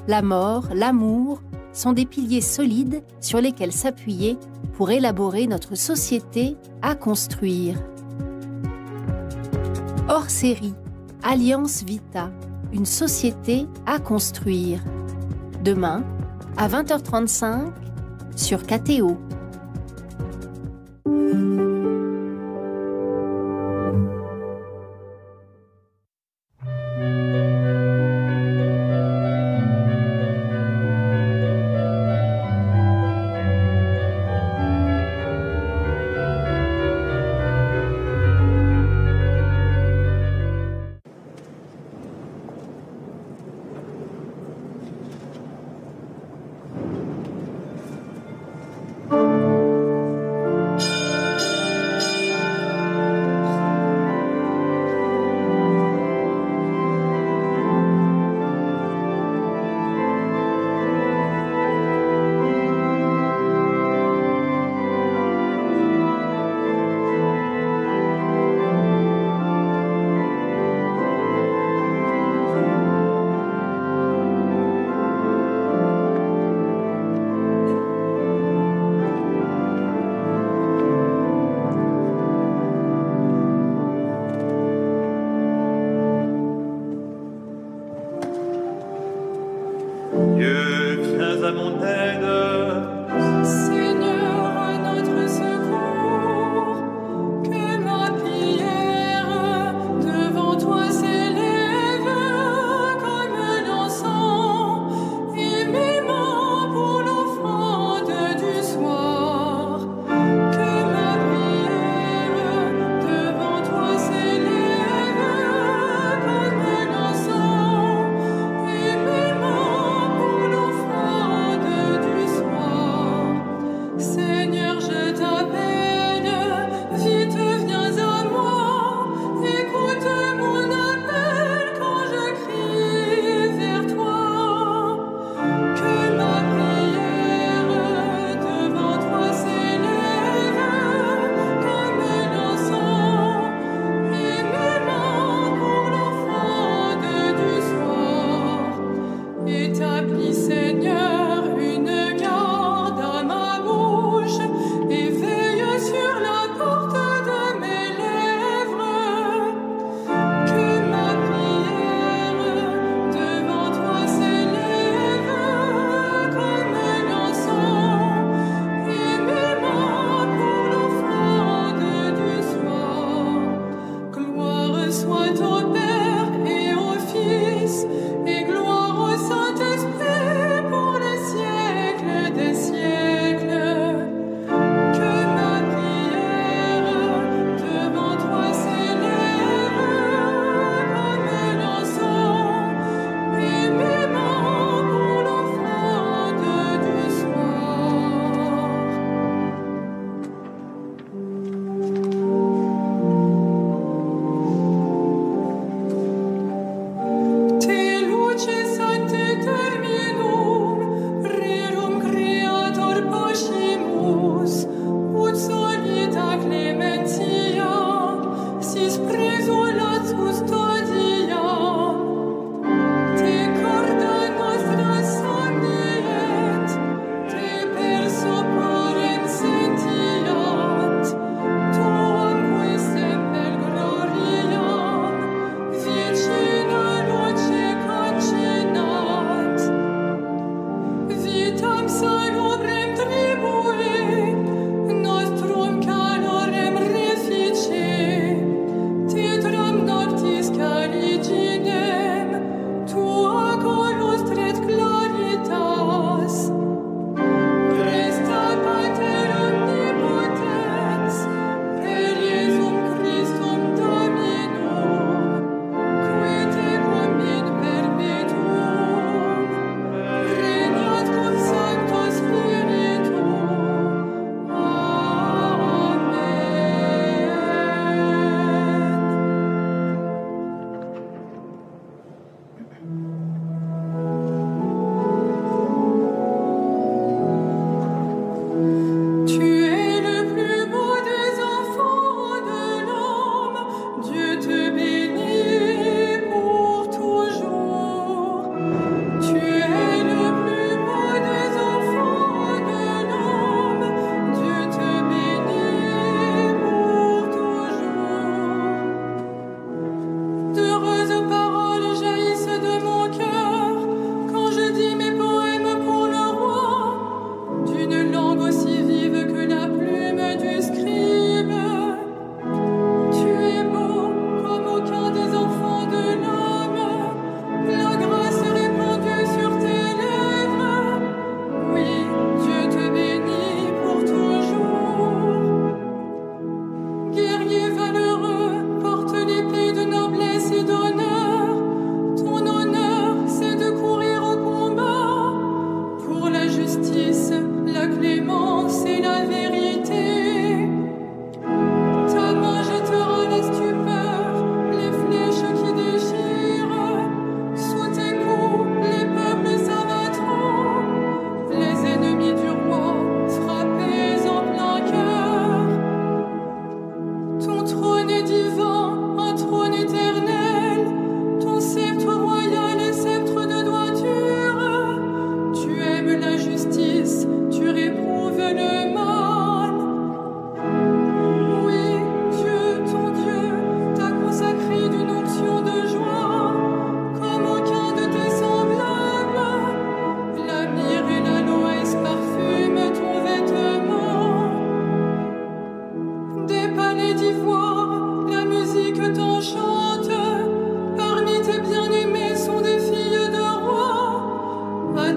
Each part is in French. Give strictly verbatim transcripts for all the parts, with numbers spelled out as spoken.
la mort, l'amour sont des piliers solides sur lesquels s'appuyer pour élaborer notre société à construire. Hors série, Alliance Vita, une société à construire. Demain, à vingt heures trente-cinq, sur K T O. Dieu, viens à mon aide. Seigneur, notre secours, que ma prière devant toi s'élève comme l'encens et mes mains pour l'offrande du soir. Que ma prière devant toi s'élève comme l'encens et mes mains pour l'offrande du soir.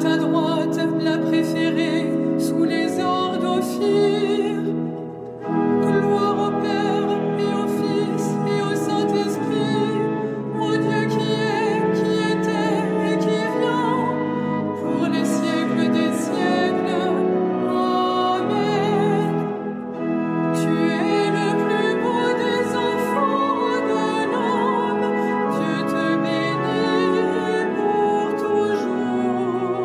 ta droite, la préférée, sous les ors d'Ophir. Gloire au Père et au Fils et au Saint-Esprit, au Dieu qui est, qui était et qui vient, pour les siècles des siècles. Amen. Tu es le plus beau des enfants de l'homme, Dieu te bénit pour toujours.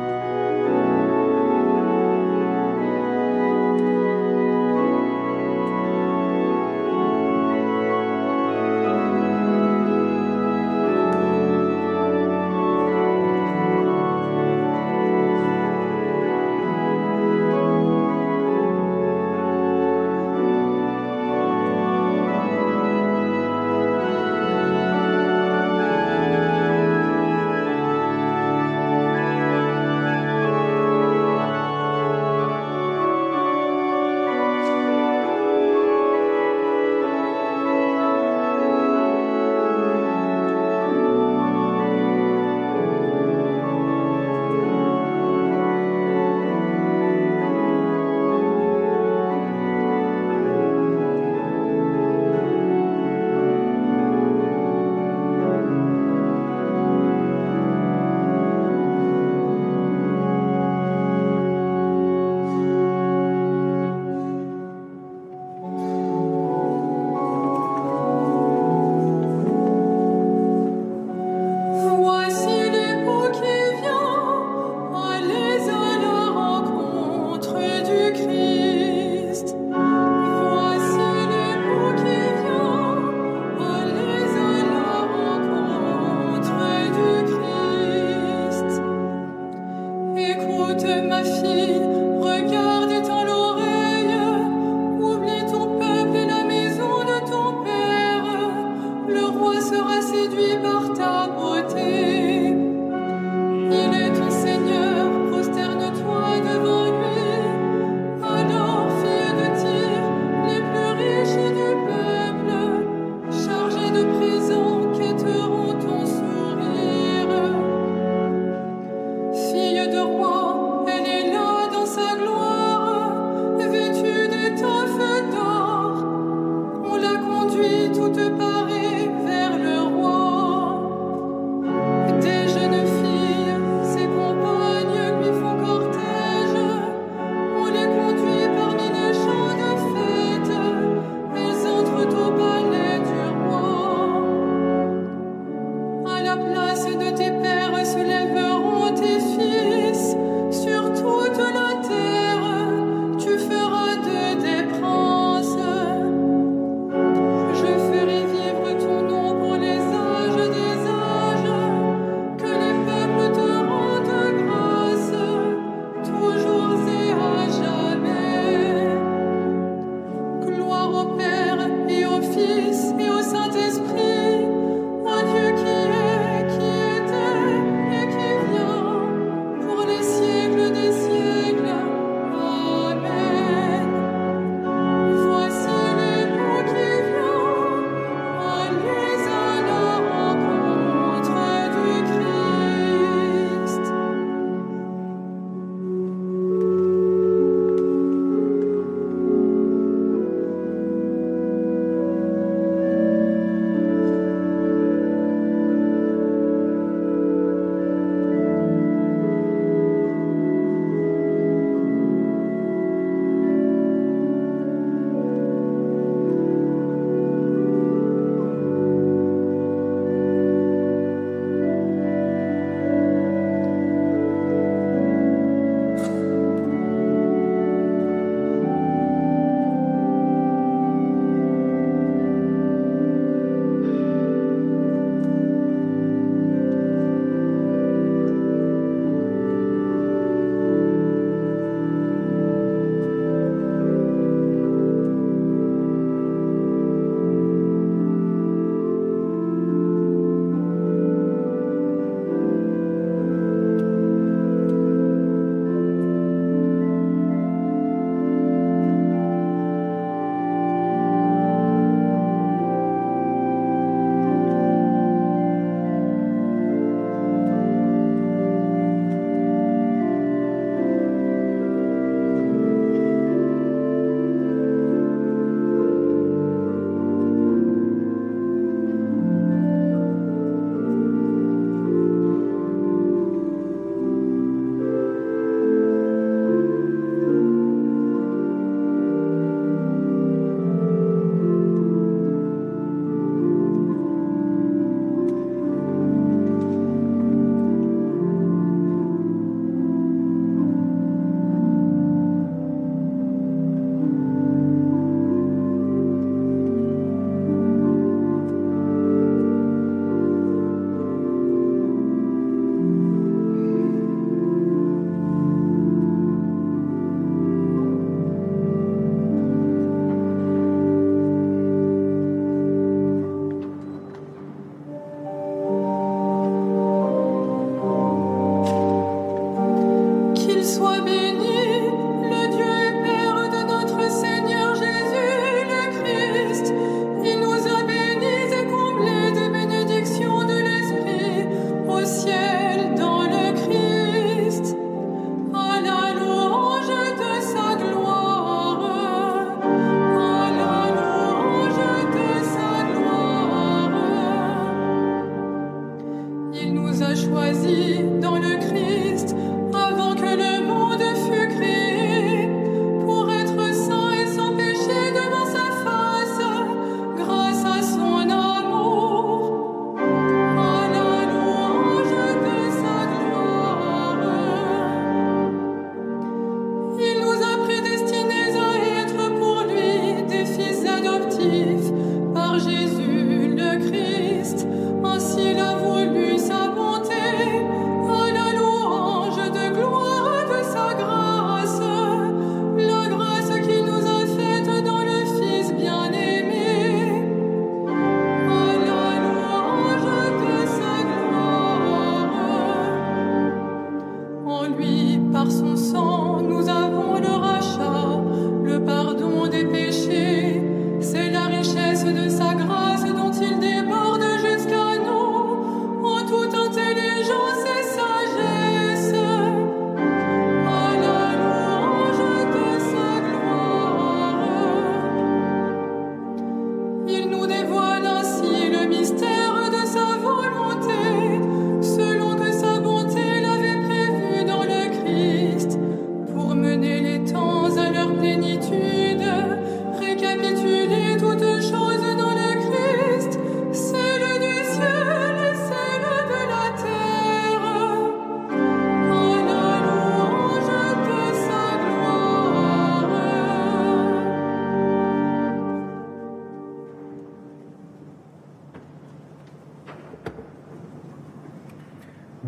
Voici l'époux qui vient, allez à la rencontre du Christ. Voici l'époux qui vient, allez à la rencontre du Christ. Écoute ma fille, regarde étends l'oreille, oublie ton peuple et la maison de ton père. Le roi sera séduit par ta beauté. Il est ton Seigneur, prosterne-toi devant lui. Alors, fille de Tyr, les plus riches du peuple, chargés de présents, quêteront ton sourire. Fille de roi, elle est là dans sa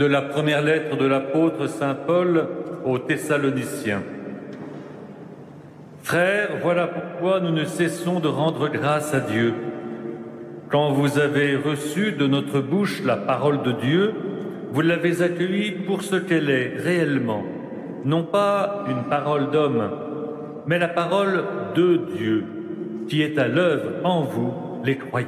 De la première lettre de l'apôtre saint Paul aux Thessaloniciens. Frères, voilà pourquoi nous ne cessons de rendre grâce à Dieu. Quand vous avez reçu de notre bouche la parole de Dieu, vous l'avez accueillie pour ce qu'elle est réellement, non pas une parole d'homme, mais la parole de Dieu, qui est à l'œuvre en vous, les croyants.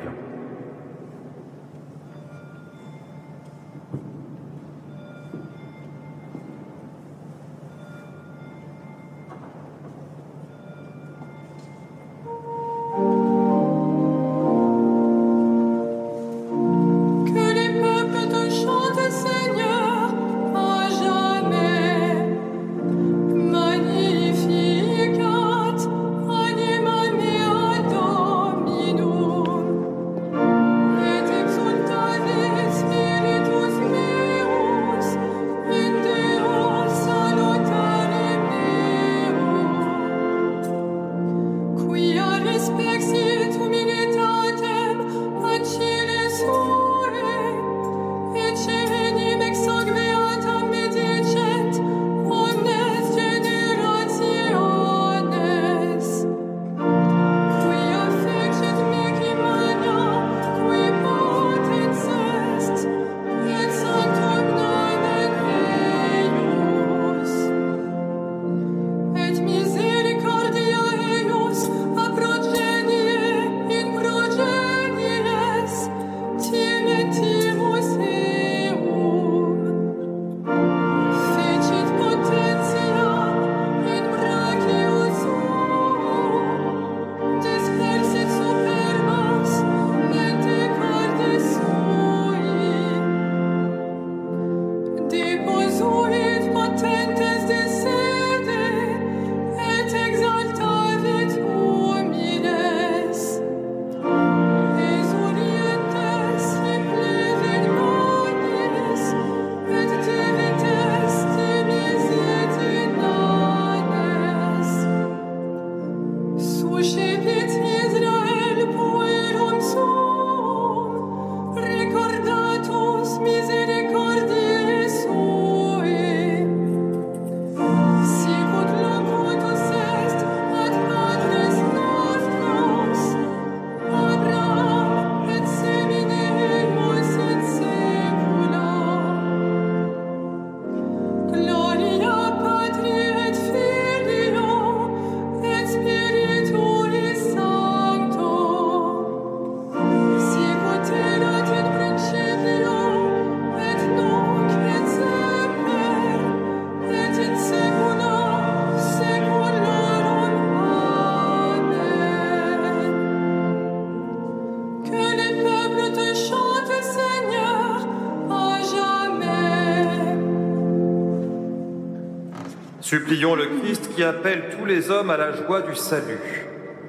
Supplions le Christ qui appelle tous les hommes à la joie du salut.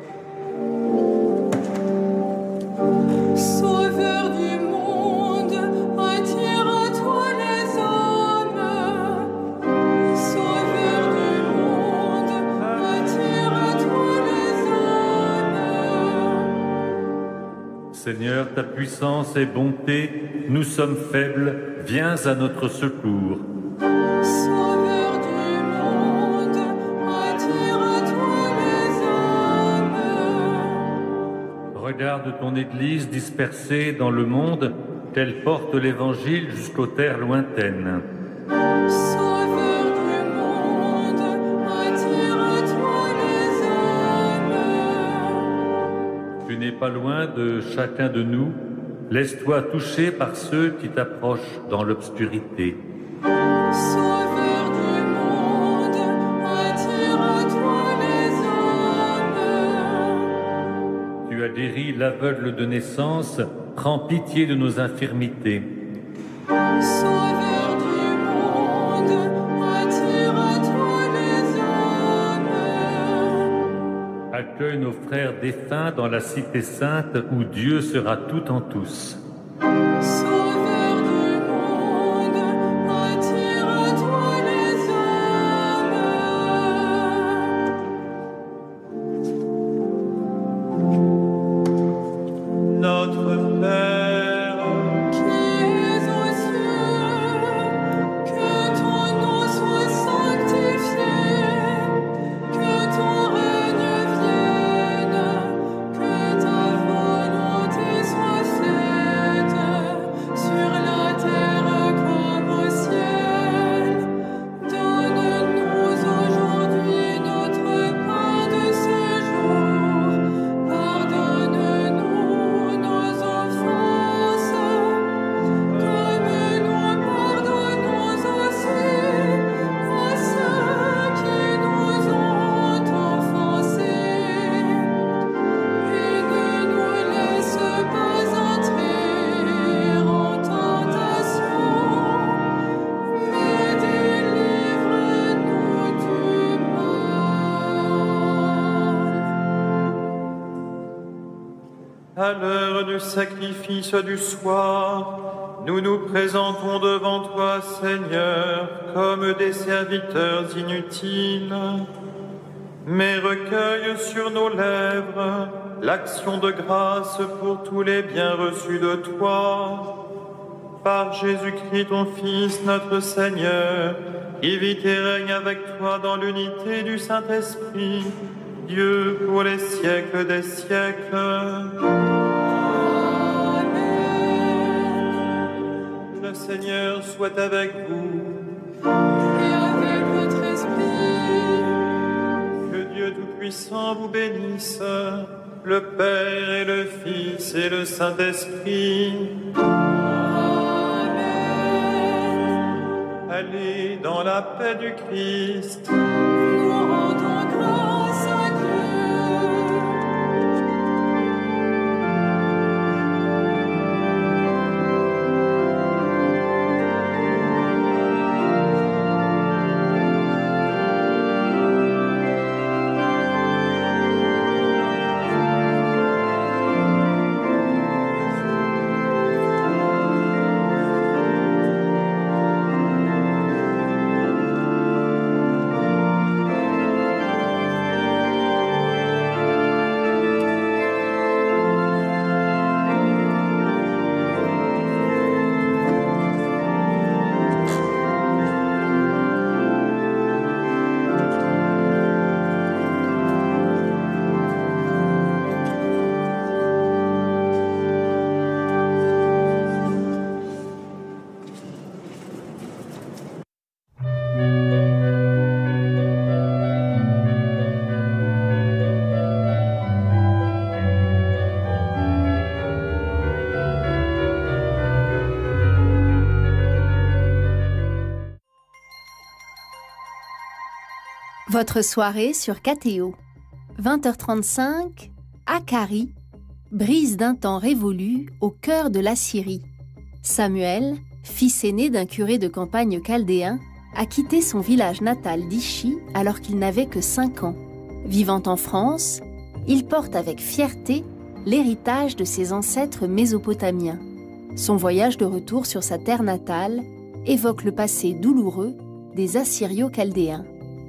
Sauveur du monde, attire à toi les hommes. Sauveur du monde, attire à toi les hommes. Seigneur, ta puissance et bonté, nous sommes faibles, viens à notre secours. Regarde ton Église dispersée dans le monde, qu'elle porte l'Évangile jusqu'aux terres lointaines. Sauveur du monde, attire à toi les hommes. Tu n'es pas loin de chacun de nous, laisse-toi toucher par ceux qui t'approchent dans l'obscurité. Sauveur du monde, attire à toi les hommes. Tu as guéri l'aveugle de naissance, prends pitié de nos infirmités. Sauveur du monde, attire à toi les hommes. Accueille nos frères défunts dans la cité sainte où Dieu sera tout en tous. Sauveur du monde, attire à toi les Notre Père, hommes. Qui es aux cieux, À l'heure du sacrifice du soir, nous nous présentons devant toi, Seigneur, comme des serviteurs inutiles, mais recueille sur nos lèvres l'action de grâce pour tous les biens reçus de toi. Par Jésus-Christ, ton Fils, notre Seigneur, qui vit et règne avec toi dans l'unité du Saint-Esprit, Dieu pour les siècles des siècles. Amen. Le Seigneur soit avec vous. Et avec votre esprit. Que Dieu Tout-Puissant vous bénisse, le Père et le Fils et le Saint-Esprit. Amen. Allez dans la paix du Christ. Nous rendons grâce à Dieu. Votre soirée sur K T O. vingt heures trente-cinq, Akari, brise d'un temps révolu au cœur de la Syrie. Samuel, fils aîné d'un curé de campagne chaldéen, a quitté son village natal d'Ishi alors qu'il n'avait que cinq ans. Vivant en France, il porte avec fierté l'héritage de ses ancêtres mésopotamiens. Son voyage de retour sur sa terre natale évoque le passé douloureux des Assyrio-Chaldéens.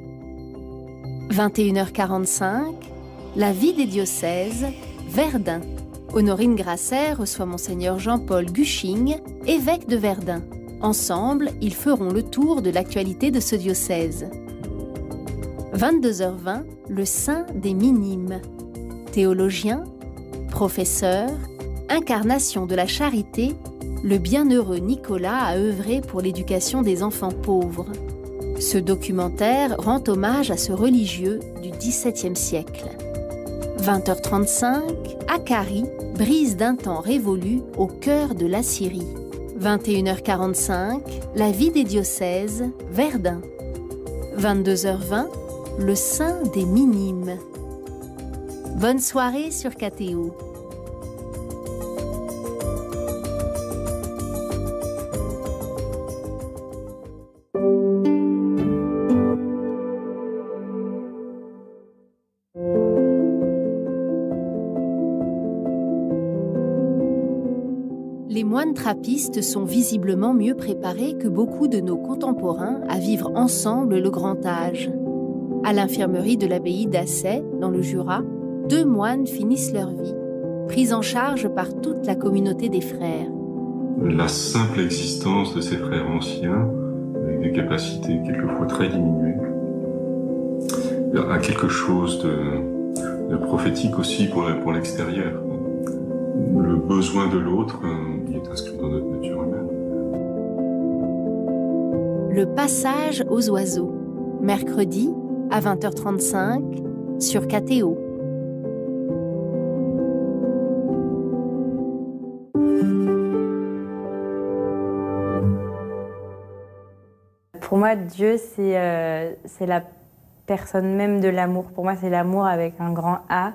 vingt et une heures quarante-cinq, la vie des diocèses, Verdun. Honorine Grasset reçoit Monseigneur Jean-Paul Guching, évêque de Verdun. Ensemble, ils feront le tour de l'actualité de ce diocèse. vingt-deux heures vingt, le saint des minimes. Théologien, professeur, incarnation de la charité, le bienheureux Nicolas a œuvré pour l'éducation des enfants pauvres. Ce documentaire rend hommage à ce religieux du dix-septième siècle. vingt heures trente-cinq, Akari, brise d'un temps révolu au cœur de la Syrie. vingt et une heures quarante-cinq, la vie des diocèses, Verdun. vingt-deux heures vingt, le saint des minimes. Bonne soirée sur K T O. Les moines trappistes sont visiblement mieux préparés que beaucoup de nos contemporains à vivre ensemble le grand âge. À l'infirmerie de l'abbaye d'Assay, dans le Jura, deux moines finissent leur vie, pris en charge par toute la communauté des frères. La simple existence de ces frères anciens, avec des capacités quelquefois très diminuées, a quelque chose de, de prophétique aussi pour, pour l'extérieur. Le besoin de l'autre, il est inscrit dans notre nature humaine. Le passage aux oiseaux, mercredi à vingt heures trente-cinq sur K T O. Pour moi, Dieu, c'est euh, c'est la personne même de l'amour. Pour moi, c'est l'amour avec un grand A.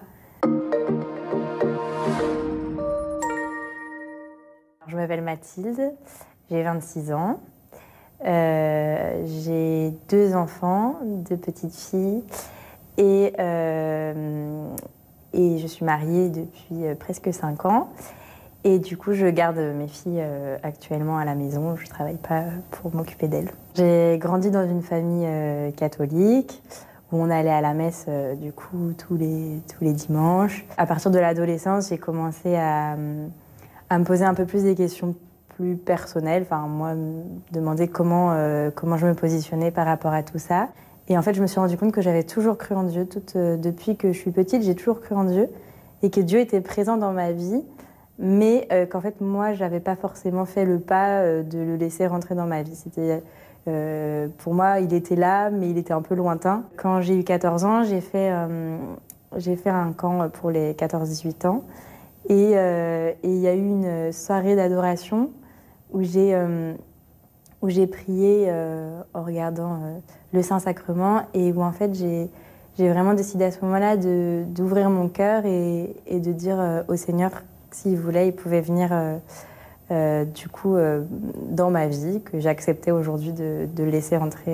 Je m'appelle Mathilde, j'ai vingt-six ans. Euh, j'ai deux enfants, deux petites filles. Et euh, et je suis mariée depuis euh, presque cinq ans. Et du coup, je garde mes filles euh, actuellement à la maison. Je ne travaille pas pour m'occuper d'elles. J'ai grandi dans une famille euh, catholique où on allait à la messe euh, du coup tous les, tous les dimanches. À partir de l'adolescence, j'ai commencé à, à me poser un peu plus des questions plus personnelles. Enfin, moi, me demander comment, euh, comment je me positionnais par rapport à tout ça. Et en fait, je me suis rendu compte que j'avais toujours cru en Dieu. Toute, euh, depuis que je suis petite, j'ai toujours cru en Dieu et que Dieu était présent dans ma vie, mais euh, qu'en fait, moi, je n'avais pas forcément fait le pas euh, de le laisser rentrer dans ma vie. C'était, euh, pour moi, il était là, mais il était un peu lointain. Quand j'ai eu quatorze ans, j'ai fait, euh, j'ai fait un camp pour les quatorze dix-huit ans. Et euh, et il y a eu une soirée d'adoration où j'ai... Euh, où j'ai prié euh, en regardant euh, le Saint-Sacrement et où en fait j'ai, j'ai vraiment décidé à ce moment-là de, d'ouvrir mon cœur et, et de dire euh, au Seigneur que s'il voulait, il pouvait venir euh, euh, du coup euh, dans ma vie, que j'acceptais aujourd'hui de, de le laisser entrer